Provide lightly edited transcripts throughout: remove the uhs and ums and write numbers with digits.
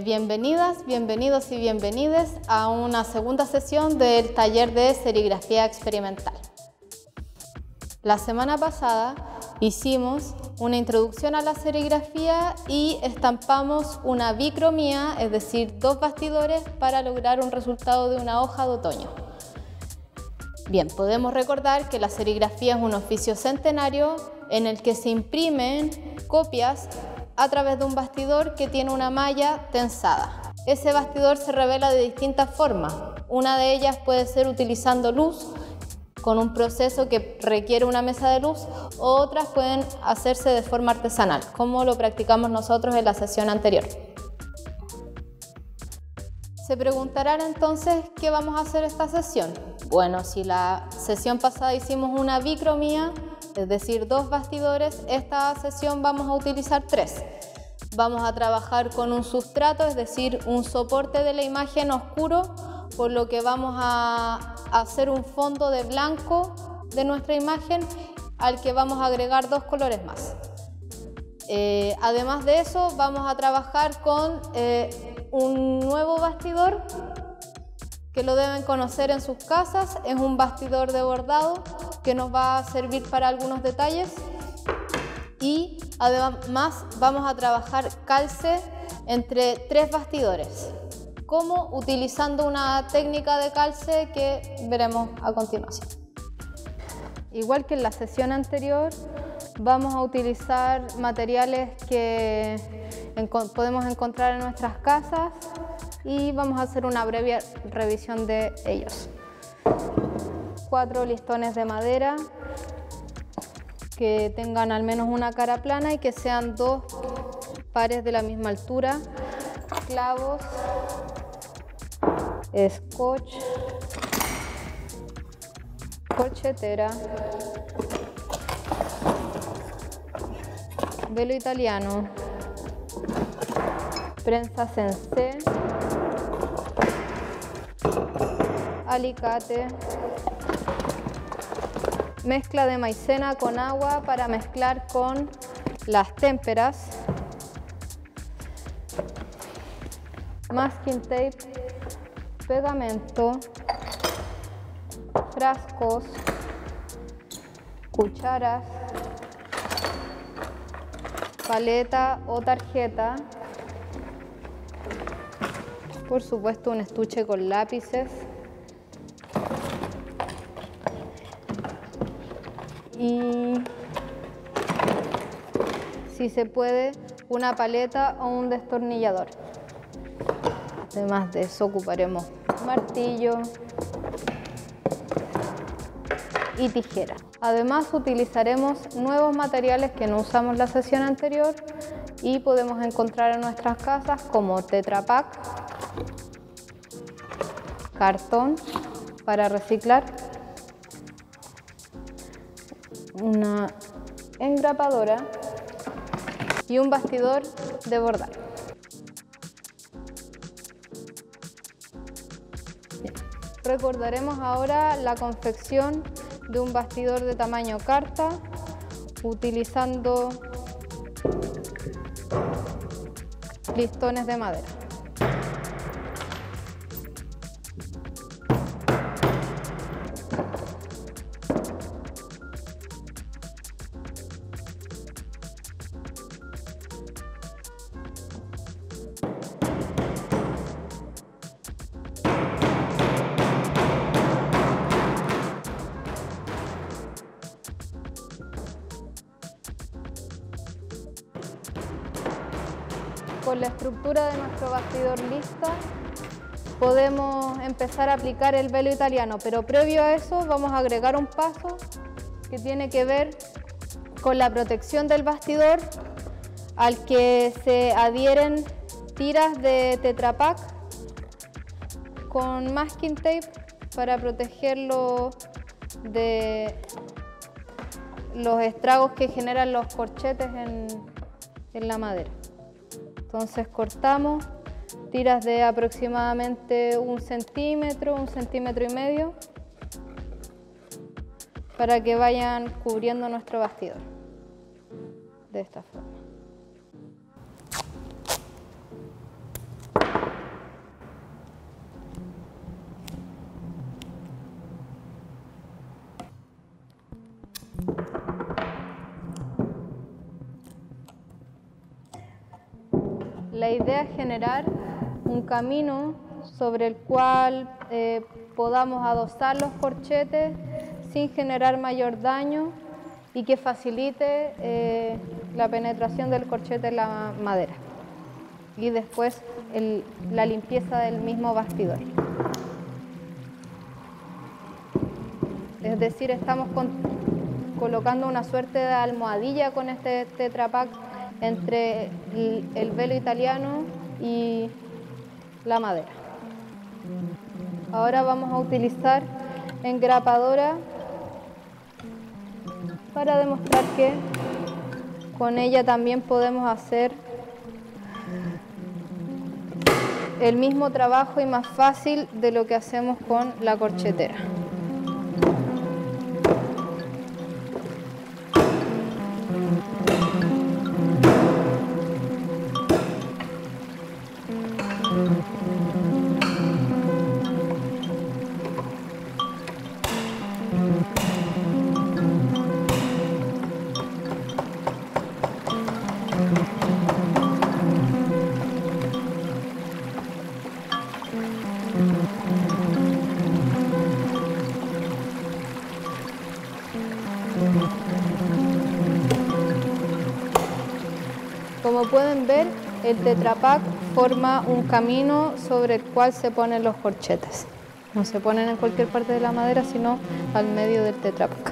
Bienvenidas, bienvenidos y bienvenides a una segunda sesión del taller de serigrafía experimental. La semana pasada hicimos una introducción a la serigrafía y estampamos una bicromía, es decir, 2 bastidores para lograr un resultado de una hoja de otoño. Bien, podemos recordar que la serigrafía es un oficio centenario en el que se imprimen copias a través de un bastidor que tiene una malla tensada. Ese bastidor se revela de distintas formas. Una de ellas puede ser utilizando luz, con un proceso que requiere una mesa de luz, o otras pueden hacerse de forma artesanal, como lo practicamos nosotros en la sesión anterior. Se preguntarán entonces, ¿qué vamos a hacer esta sesión? Bueno, si la sesión pasada hicimos una bicromía, es decir, 2 bastidores, esta sesión vamos a utilizar 3. Vamos a trabajar con un sustrato, es decir, un soporte de la imagen oscuro, por lo que vamos a hacer un fondo de blanco de nuestra imagen al que vamos a agregar 2 colores más. Además de eso, vamos a trabajar con un nuevo bastidor que lo deben conocer en sus casas. Es un bastidor de bordado que nos va a servir para algunos detalles, y además vamos a trabajar calce entre 3 bastidores. ¿Cómo? Utilizando una técnica de calce que veremos a continuación. Igual que en la sesión anterior, vamos a utilizar materiales que podemos encontrar en nuestras casas y vamos a hacer una breve revisión de ellos. 4 listones de madera que tengan al menos una cara plana y que sean 2 pares de la misma altura. Clavos, scotch, corchetera, velo italiano, prensas en C, alicate, mezcla de maicena con agua para mezclar con las témperas, masking tape, pegamento, frascos, cucharas, paleta o tarjeta, por supuesto un estuche con lápices y, si se puede, una paleta o un destornillador. Además de eso ocuparemos martillo y tijera. Además utilizaremos nuevos materiales que no usamos en la sesión anterior y podemos encontrar en nuestras casas, como Tetra Pak, cartón para reciclar, una engrapadora y un bastidor de bordar. Bien. Recordaremos ahora la confección de un bastidor de tamaño carta utilizando listones de madera. Con la estructura de nuestro bastidor lista, podemos empezar a aplicar el velo italiano, pero previo a eso vamos a agregar un paso que tiene que ver con la protección del bastidor, al que se adhieren tiras de Tetra Pak con masking tape para protegerlo de los estragos que generan los corchetes en la madera. Entonces cortamos tiras de aproximadamente 1 centímetro, 1,5 centímetros, para que vayan cubriendo nuestro bastidor de esta forma. La idea es generar un camino sobre el cual podamos adosar los corchetes sin generar mayor daño y que facilite la penetración del corchete en la madera. Y después la limpieza del mismo bastidor. Es decir, estamos colocando una suerte de almohadilla con este Tetra Pak entre el velo italiano y la madera. Ahora vamos a utilizar engrapadora para demostrar que con ella también podemos hacer el mismo trabajo y más fácil de lo que hacemos con la corchetera. Como pueden ver, el Tetra Pak forma un camino sobre el cual se ponen los corchetes. No se ponen en cualquier parte de la madera, sino al medio del Tetra Pak.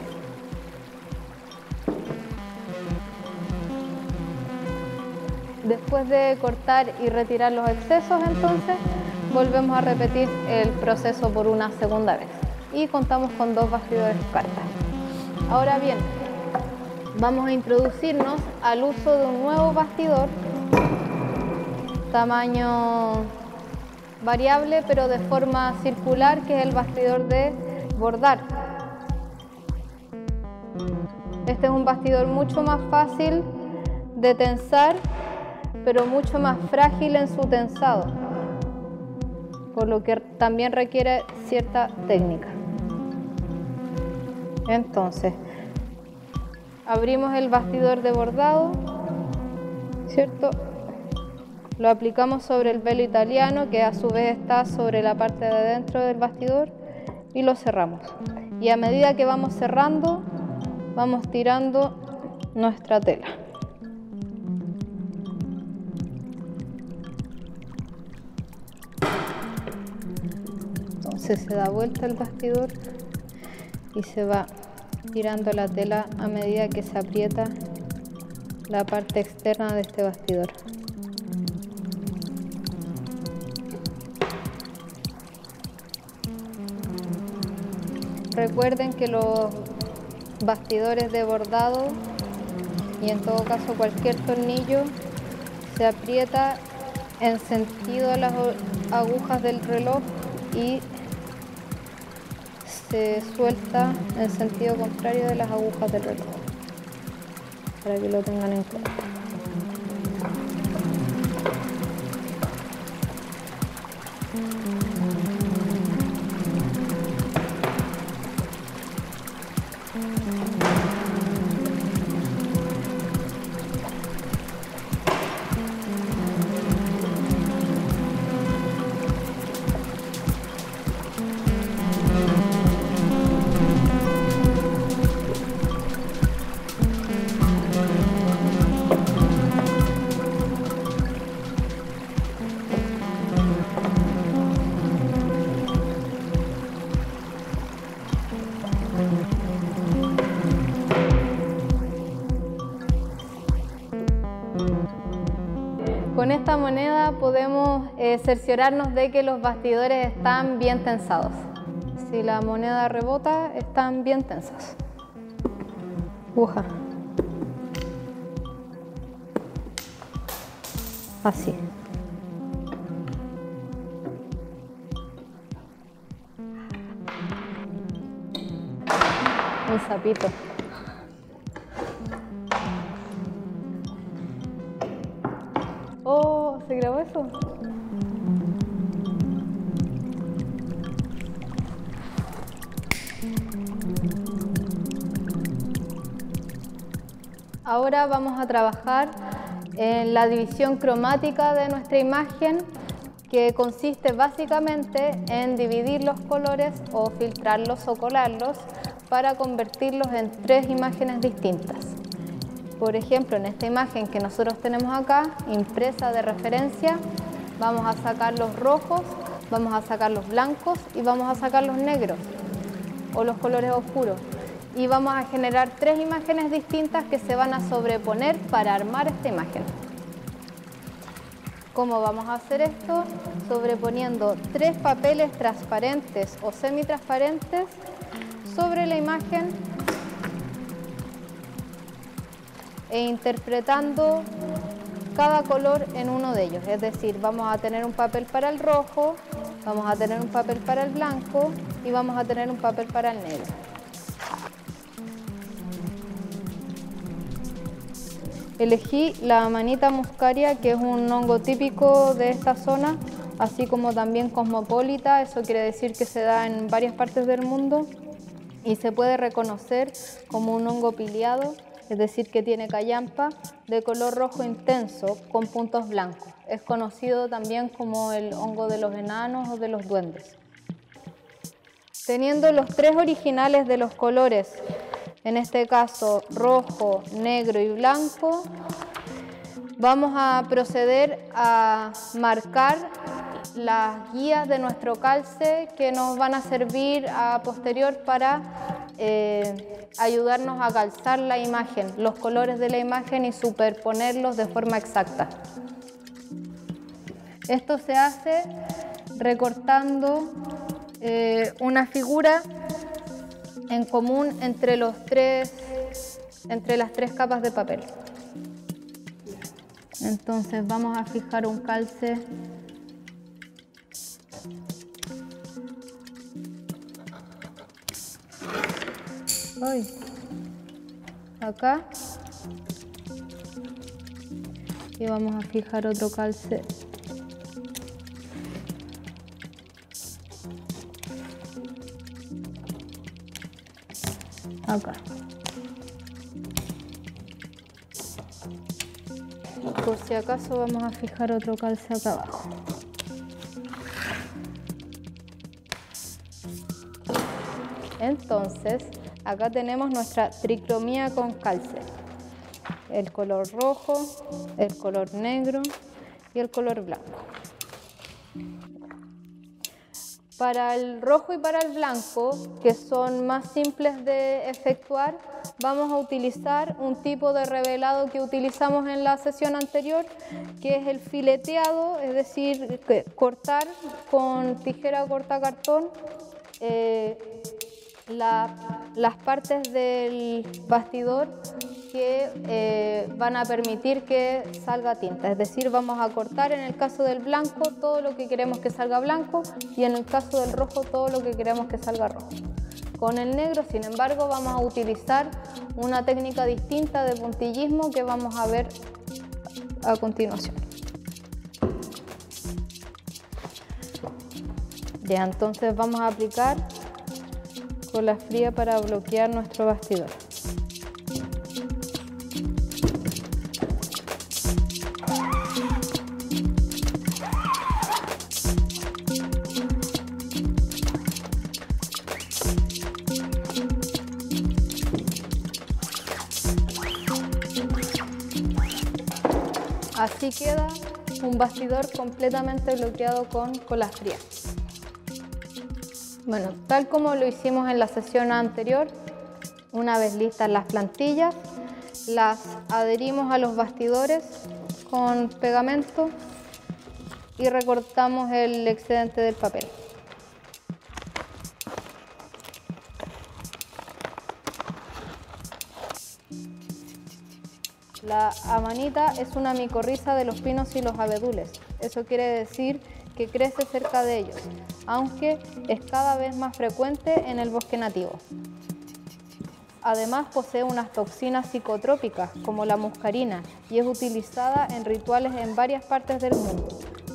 Después de cortar y retirar los excesos, entonces, volvemos a repetir el proceso por una segunda vez. Y contamos con 2 bastidores cartas. Ahora bien, vamos a introducirnos al uso de un nuevo bastidor, tamaño variable pero de forma circular, que es el bastidor de bordar. Este es un bastidor mucho más fácil de tensar, pero mucho más frágil en su tensado, por lo que también requiere cierta técnica. Entonces, abrimos el bastidor de bordado, ¿cierto? Lo aplicamos sobre el velo italiano, que a su vez está sobre la parte de adentro del bastidor, y lo cerramos. Y a medida que vamos cerrando, vamos tirando nuestra tela. Entonces se da vuelta el bastidor y se va tirando la tela a medida que se aprieta la parte externa de este bastidor. Recuerden que los bastidores de bordado, y en todo caso cualquier tornillo, se aprieta en sentido a las agujas del reloj y se suelta en sentido contrario de las agujas del reloj, para que lo tengan en cuenta. Con esta moneda podemos cerciorarnos de que los bastidores están bien tensados. Si la moneda rebota, están bien tensas. Aguja. Así. Un sapito. Oh, ¿se grabó eso? Ahora vamos a trabajar en la división cromática de nuestra imagen, que consiste básicamente en dividir los colores o filtrarlos o colarlos para convertirlos en tres imágenes distintas. Por ejemplo, en esta imagen que nosotros tenemos acá, impresa de referencia, vamos a sacar los rojos, vamos a sacar los blancos y vamos a sacar los negros o los colores oscuros. Y vamos a generar tres imágenes distintas que se van a sobreponer para armar esta imagen. ¿Cómo vamos a hacer esto? Sobreponiendo tres papeles transparentes o semitransparentes sobre la imagen e interpretando cada color en uno de ellos. Es decir, vamos a tener un papel para el rojo, vamos a tener un papel para el blanco y vamos a tener un papel para el negro. Elegí la Amanita muscaria, que es un hongo típico de esta zona, así como también cosmopolita. Eso quiere decir que se da en varias partes del mundo y se puede reconocer como un hongo piliado, es decir, que tiene callampa de color rojo intenso con puntos blancos. Es conocido también como el hongo de los enanos o de los duendes. Teniendo los tres originales de los colores, en este caso rojo, negro y blanco, vamos a proceder a marcar las guías de nuestro calce que nos van a servir a posterior para ayudarnos a calzar la imagen, los colores de la imagen y superponerlos de forma exacta. Esto se hace recortando una figura en común entre las tres capas de papel. Entonces vamos a fijar un calce acá y vamos a fijar otro calce acá. Por si acaso vamos a fijar otro calce acá abajo. Entonces, acá tenemos nuestra tricromía con calce. El color rojo, el color negro y el color blanco. Para el rojo y para el blanco, que son más simples de efectuar, vamos a utilizar un tipo de revelado que utilizamos en la sesión anterior, que es el fileteado, es decir, cortar con tijera cortacartón las partes del bastidor que van a permitir que salga tinta. Es decir, vamos a cortar en el caso del blanco todo lo que queremos que salga blanco y en el caso del rojo todo lo que queremos que salga rojo. Con el negro, sin embargo, vamos a utilizar una técnica distinta de puntillismo que vamos a ver a continuación. Ya, entonces vamos a aplicar cola fría para bloquear nuestro bastidor. Así queda un bastidor completamente bloqueado con cola fría. Bueno, tal como lo hicimos en la sesión anterior, una vez listas las plantillas, las adherimos a los bastidores con pegamento y recortamos el excedente del papel. La amanita es una micorriza de los pinos y los abedules. Eso quiere decir que crece cerca de ellos, aunque es cada vez más frecuente en el bosque nativo. Además posee unas toxinas psicotrópicas como la muscarina y es utilizada en rituales en varias partes del mundo.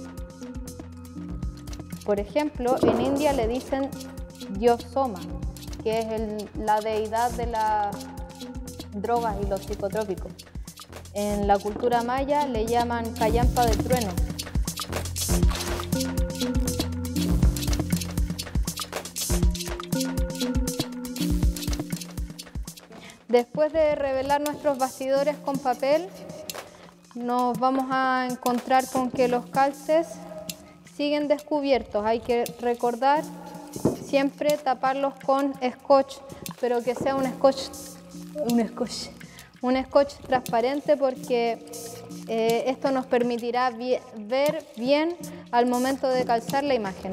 Por ejemplo, en India le dicen Dios Soma, que es la deidad de las drogas y los psicotrópicos. En la cultura maya le llaman callampa de trueno. Después de revelar nuestros bastidores con papel, nos vamos a encontrar con que los calces siguen descubiertos. Hay que recordar siempre taparlos con scotch, pero que sea un scotch transparente, porque esto nos permitirá ver bien al momento de calzar la imagen.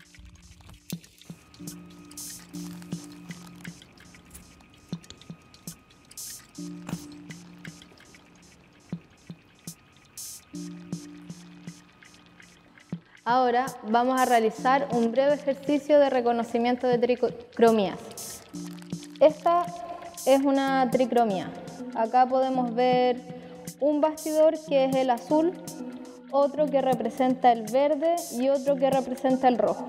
Ahora vamos a realizar un breve ejercicio de reconocimiento de tricromías. Esta es una tricromía. Acá podemos ver un bastidor que es el azul, otro que representa el verde y otro que representa el rojo.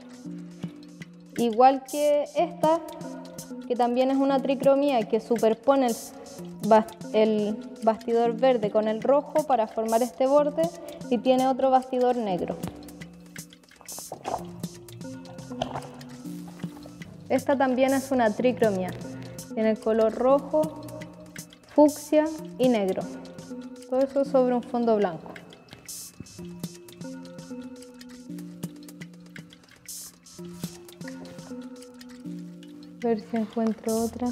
Igual que esta, que también es una tricromía que superpone el bastidor verde con el rojo para formar este borde, y tiene otro bastidor negro. Esta también es una tricromía. Tiene el color rojo, fucsia y negro. Todo eso sobre un fondo blanco. A ver si encuentro otra.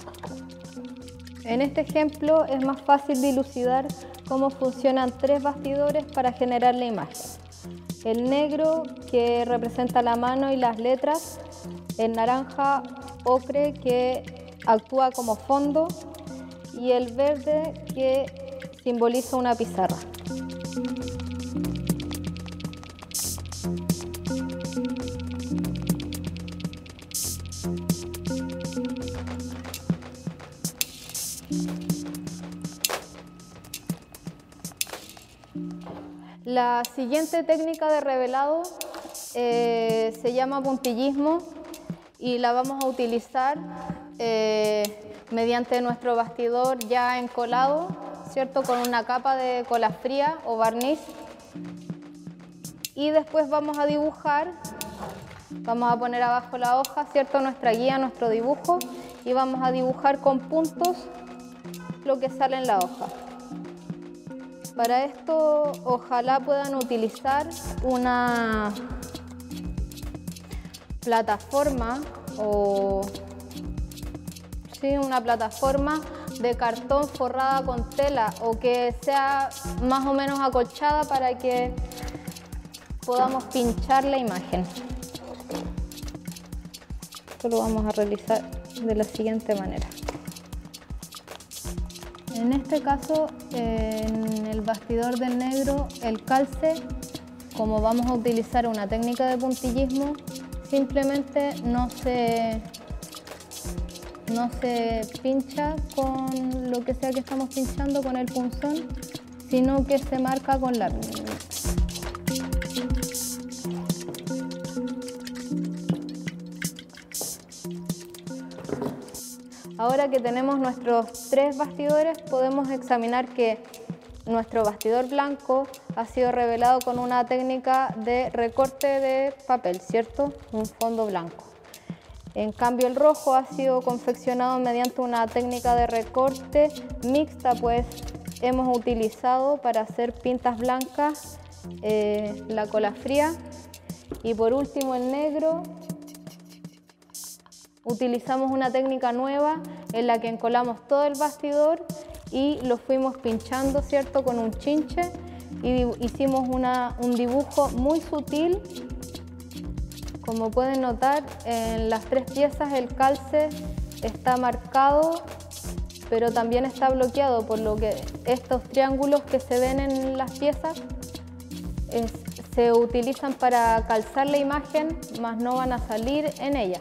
En este ejemplo es más fácil dilucidar cómo funcionan tres bastidores para generar la imagen. El negro, que representa la mano y las letras, el naranja ocre, que actúa como fondo, y el verde, que simboliza una pizarra. La siguiente técnica de revelado se llama puntillismo y la vamos a utilizar mediante nuestro bastidor ya encolado, ¿cierto? Con una capa de cola fría o barniz. Y después vamos a dibujar, vamos a poner abajo la hoja, ¿cierto? Nuestra guía, nuestro dibujo, y vamos a dibujar con puntos lo que sale en la hoja. Para esto, ojalá puedan utilizar una plataforma una plataforma de cartón forrada con tela, o que sea más o menos acolchada para que podamos pinchar la imagen. Esto lo vamos a realizar de la siguiente manera. En este caso, en el bastidor del negro, el calce, como vamos a utilizar una técnica de puntillismo, simplemente no se pincha con lo que sea que estamos pinchando, con el punzón, sino que se marca con lápiz. Ahora que tenemos nuestros tres bastidores, podemos examinar que nuestro bastidor blanco ha sido revelado con una técnica de recorte de papel, ¿cierto? Un fondo blanco. En cambio, el rojo ha sido confeccionado mediante una técnica de recorte mixta, pues hemos utilizado para hacer pintas blancas la cola fría. Y por último, el negro, utilizamos una técnica nueva en la que encolamos todo el bastidor y lo fuimos pinchando, ¿cierto?, con un chinche, y hicimos un dibujo muy sutil. Como pueden notar, en las tres piezas el calce está marcado, pero también está bloqueado, por lo que estos triángulos que se ven en las piezas se utilizan para calzar la imagen, mas no van a salir en ella.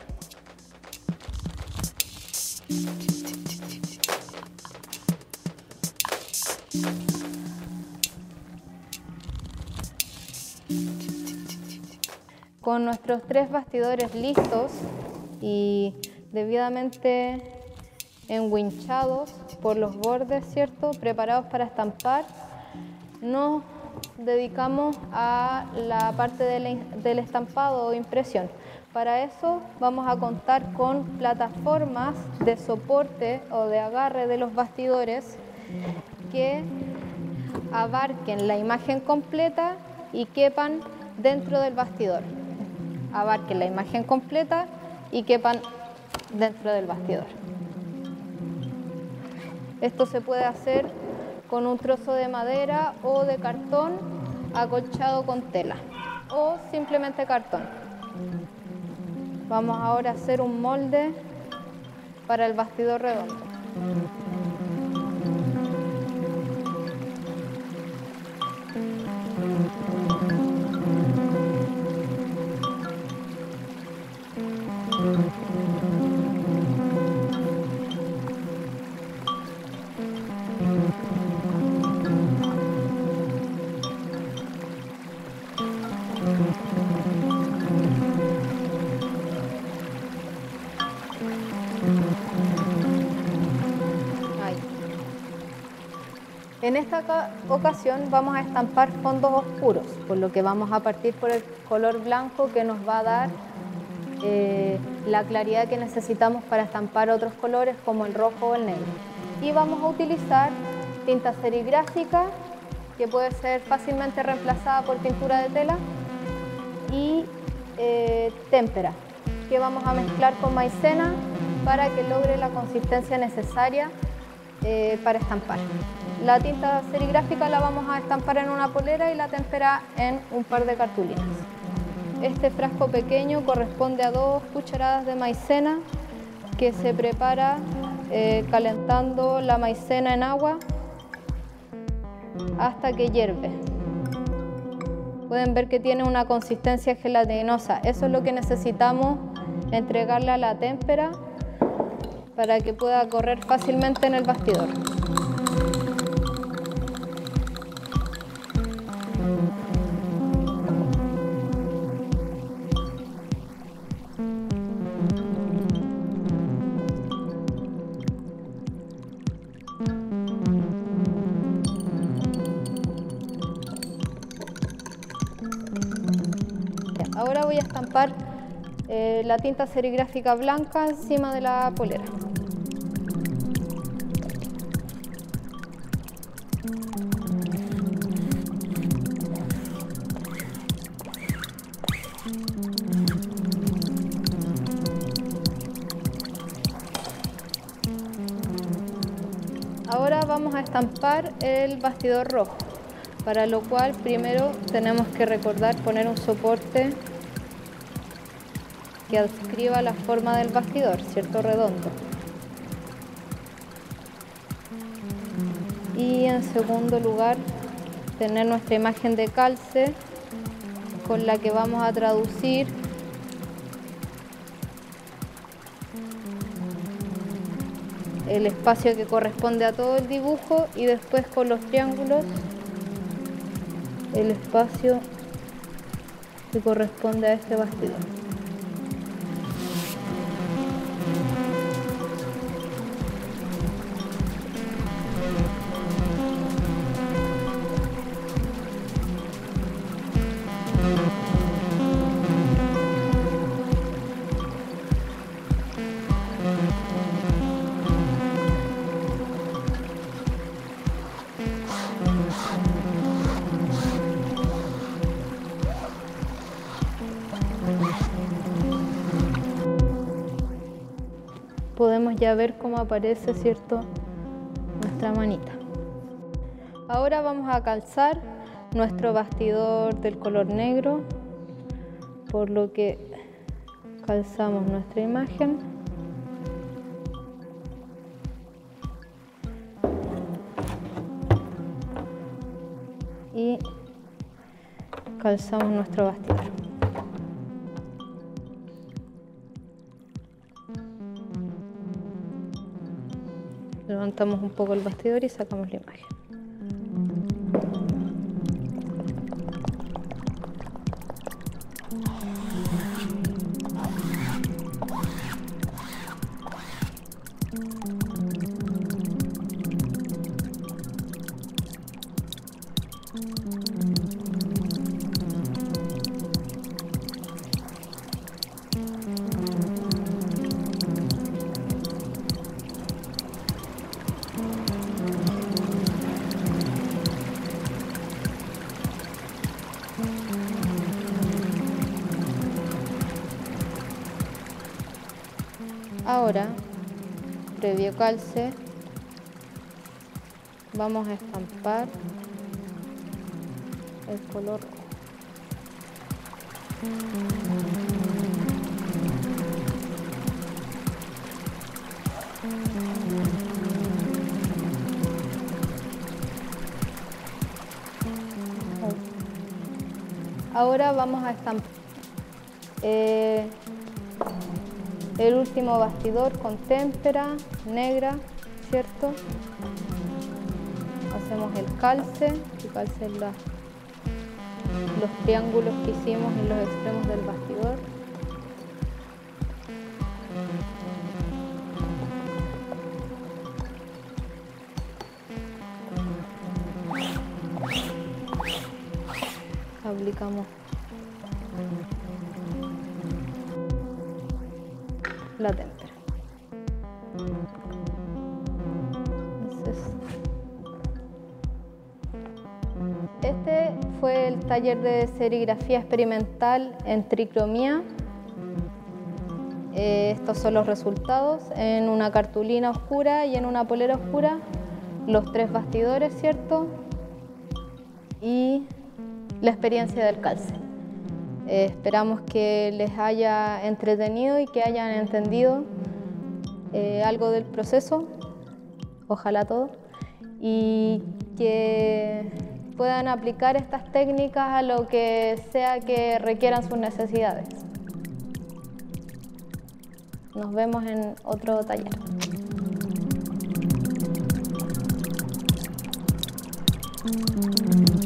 Con nuestros tres bastidores listos y debidamente enwinchados por los bordes, ¿cierto? Preparados para estampar. Nos dedicamos a la parte del estampado o impresión. Para eso vamos a contar con plataformas de soporte o de agarre de los bastidores que abarquen la imagen completa y quepan dentro del bastidor. Abarquen la imagen completa y quepan dentro del bastidor. Esto se puede hacer con un trozo de madera o de cartón acolchado con tela o simplemente cartón. Vamos ahora a hacer un molde para el bastidor redondo. En esta ocasión vamos a estampar fondos oscuros, por lo que vamos a partir por el color blanco que nos va a dar la claridad que necesitamos para estampar otros colores como el rojo o el negro. Y vamos a utilizar tinta serigráfica, que puede ser fácilmente reemplazada por pintura de tela, y témpera, que vamos a mezclar con maicena para que logre la consistencia necesaria para estampar. La tinta serigráfica la vamos a estampar en una polera y la témpera en un par de cartulinas. Este frasco pequeño corresponde a 2 cucharadas de maicena que se prepara calentando la maicena en agua hasta que hierve. Pueden ver que tiene una consistencia gelatinosa. Eso es lo que necesitamos entregarle a la témpera para que pueda correr fácilmente en el bastidor. Ahora voy a estampar la tinta serigráfica blanca encima de la polera. Ahora vamos a estampar el bastidor rojo, para lo cual primero tenemos que recordar poner un soporte que adscriba la forma del bastidor, ¿cierto? Redondo. Y en segundo lugar, tener nuestra imagen de calce con la que vamos a traducir el espacio que corresponde a todo el dibujo y después con los triángulos el espacio que corresponde a este bastidor. Podemos ya ver cómo aparece, ¿cierto?, nuestra manita. Ahora vamos a calzar nuestro bastidor del color negro, por lo que calzamos nuestra imagen. Y calzamos nuestro bastidor. Levantamos un poco el bastidor y sacamos la imagen. Ahora, previo calce, vamos a estampar el color rojo. Ahora vamos a estampar el último bastidor con témpera negra, ¿cierto? Hacemos el calce, que calce los triángulos que hicimos en los extremos del bastidor. Aplicamos la témpera. Entonces, este fue el taller de serigrafía experimental en tricromía. Estos son los resultados en una cartulina oscura y en una polera oscura, los 3 bastidores, ¿cierto? Y la experiencia del calce. Esperamos que les haya entretenido y que hayan entendido algo del proceso, ojalá todo, y que puedan aplicar estas técnicas a lo que sea que requieran sus necesidades. Nos vemos en otro taller.